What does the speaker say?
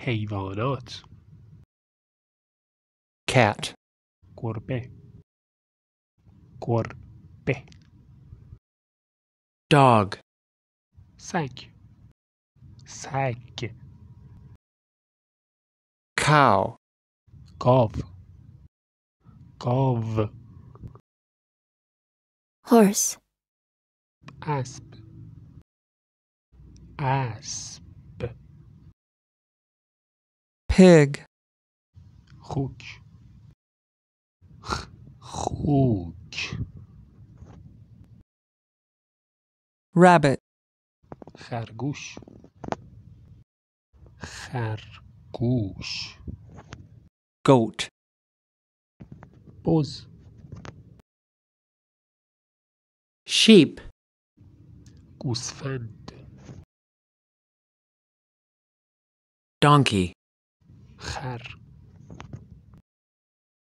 حیوانات. cat, گربه. گربه. dog, سگ. سگ. cow, گاو. گاو. horse, اسب. اسب. pig, خوک. خوک. rabbit, خرگوش. خرگوش. goat, بز. sheep, گوسفند. donkey, خر.